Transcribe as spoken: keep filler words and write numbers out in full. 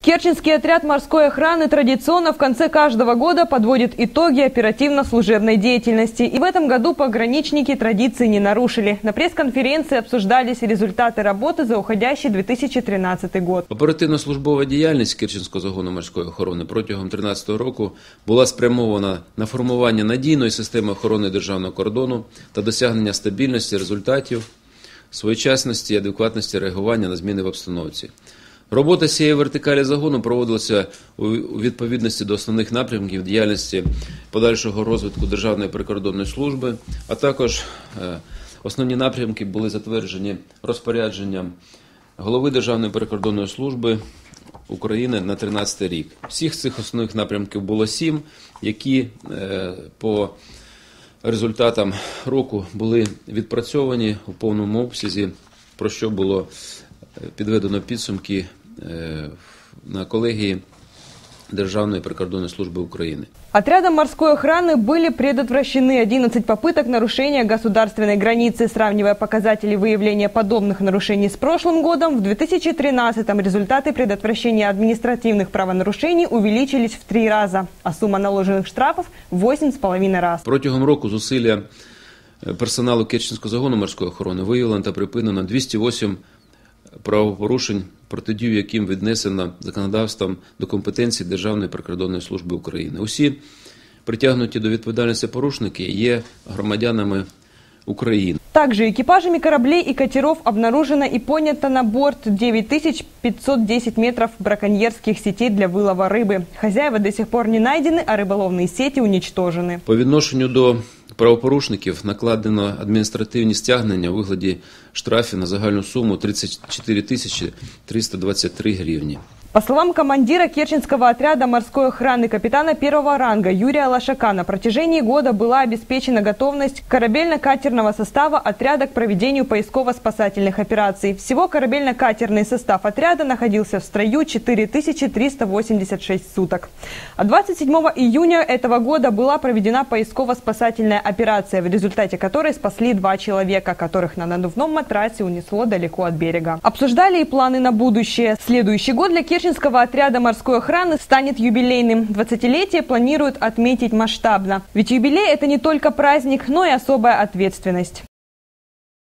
Керченский отряд морской охраны традиционно в конце каждого года подводит итоги оперативно-служебной деятельности. И в этом году пограничники традиции не нарушили. На пресс-конференции обсуждались результаты работы за уходящий дві тисячі тринадцятий год. Оперативно-службова діяльність Керченського загону морської охорони протягом дві тисячі тринадцятого року була спрямована на формування надійної системи охорони державного кордону та досягнення стабільності результатів, своєчасності і адекватності реагування на зміни в обстановці. Робота цієї вертикалі загону проводилася у відповідності до основних напрямків діяльності подальшого розвитку Державної прикордонної служби, а також основні напрямки були затверджені розпорядженням голови Державної прикордонної служби України на тринадцятий рік. Всіх цих основних напрямків було сім, які по результатам року були відпрацьовані у повному обсязі, про що було підведено підсумки на колегії Державной прикордонной службы Украины. Отрядом морской охраны были предотвращены одиннадцать попыток нарушения государственной границы. Сравнивая показатели выявления подобных нарушений с прошлым годом, в две тысячи тринадцатом результаты предотвращения административных правонарушений увеличились в три раза, а сумма наложенных штрафов – в восемь с половиной раз. Протягом року зусилля персоналу Керченського загону морської охорони виявлено та припинено двісті вісім правопорушень, протидію яким віднесено законодавством до компетенції Державної прикордонної служби України. Усі притягнуті до відповідальності порушники є громадянами України. Также экипажами кораблей и катеров обнаружено и понято на борт девять тысяч пятьсот десять метров браконьерских сетей для вылова рыбы. Хозяева до сих пор не найдены, а рыболовные сети уничтожены. По відношенню до правопорушників накладено адміністративні стягнення у вигляді штрафів на загальну суму тридцять чотири тисячі триста двадцять три гривні. По словам командира Керченского отряда морской охраны капитана первого ранга Юрия Лошака, на протяжении года была обеспечена готовность корабельно-катерного состава отряда к проведению поисково-спасательных операций. Всего корабельно-катерный состав отряда находился в строю четыре тысячи триста восемьдесят шесть суток. А двадцать седьмого июня этого года была проведена поисково-спасательная операция, в результате которой спасли два человека, которых на надувном матрасе унесло далеко от берега. Обсуждали и планы на будущее. Следующий год для Керченского отряда морской охраны станет юбилейным. двадцатилетие планируют отметить масштабно. Ведь юбилей – это не только праздник, но и особая ответственность.